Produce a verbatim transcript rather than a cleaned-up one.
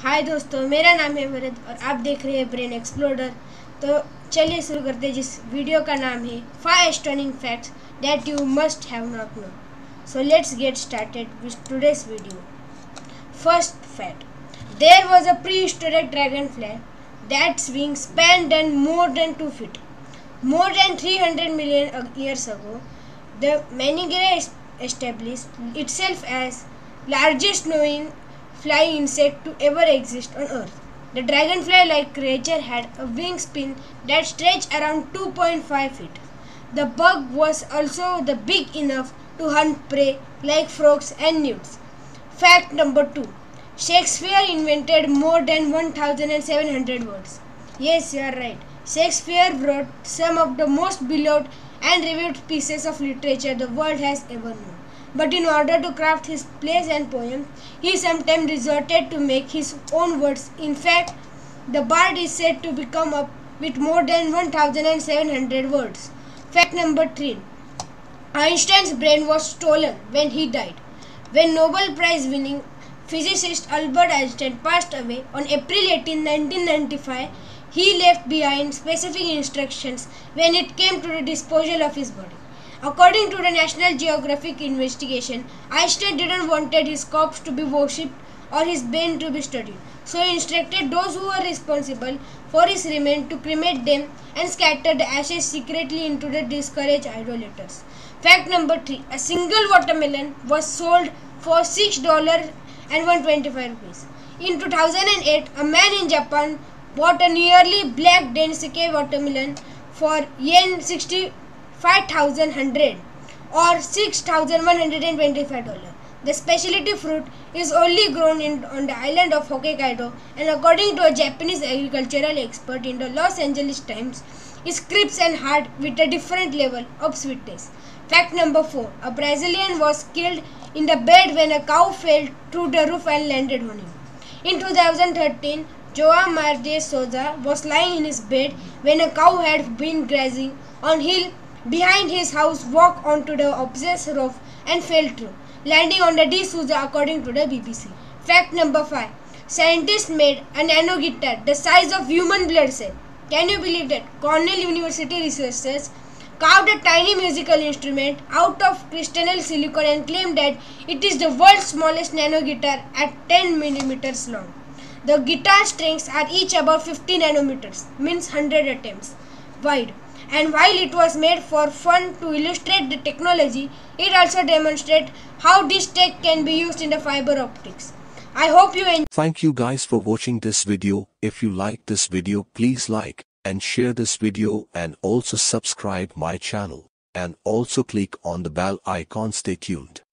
हाय दोस्तों, मेरा नाम है वरद और आप देख रहे हैं ब्रेन एक्सप्लोरर। तो चलिए शुरू करते हैं। जिस वीडियो का नाम है five stunning facts that you must have not known. So let's get started with today's video. First fact, there was a prehistoric dragonfly that's wing spanned and more than two feet. More than three hundred million years ago, the Meningere established itself as largest known flying insect to ever exist on Earth. The dragonfly-like creature had a wingspan that stretched around two point five feet. The bug was also the big enough to hunt prey like frogs and newts. Fact number two. Shakespeare invented more than one thousand seven hundred words. Yes, you are right. Shakespeare wrote some of the most beloved and reviewed pieces of literature the world has ever known. But in order to craft his plays and poems, he sometimes resorted to make his own words. In fact, the bard is said to become up with more than one thousand seven hundred words. Fact number three. Einstein's brain was stolen when he died. When Nobel Prize winning physicist Albert Einstein passed away on April eighteenth, nineteen ninety-five, he left behind specific instructions when it came to the disposal of his body. According to the National Geographic investigation, Einstein didn't want his corpse to be worshipped or his brain to be studied. So he instructed those who were responsible for his remains to cremate them and scatter the ashes secretly into the discouraged idolaters. Fact number three. A single watermelon was sold for six dollars and one hundred twenty-five rupees. In two thousand eight, a man in Japan bought a nearly black Dansike watermelon for yen sixty-five thousand one hundred or six thousand one hundred twenty-five dollars. The specialty fruit is only grown in, on the island of Hokkaido, and according to a Japanese agricultural expert in the Los Angeles Times, is crisp and hard with a different level of sweetness. Fact number four. A Brazilian was killed in the bed when a cow fell through the roof and landed on him. In two thousand thirteen, João Mar de Souza was lying in his bed when a cow had been grazing on hill behind his house, walked onto the opposite roof and fell through, landing on the D. Souza, according to the B B C. Fact number five. Scientists made a nano guitar the size of human blood cell. Can you believe that? Cornell University researchers carved a tiny musical instrument out of crystalline silicon and claimed that it is the world's smallest nano guitar at ten millimeters long. The guitar strings are each about fifty nanometers, means one hundred attempts, wide. And while it was made for fun to illustrate the technology, it also demonstrates how this tech can be used in the fiber optics. I hope you enjoy. Thank you guys for watching this video. If you like this video, please like and share this video and also subscribe my channel and also click on the bell icon. Stay tuned.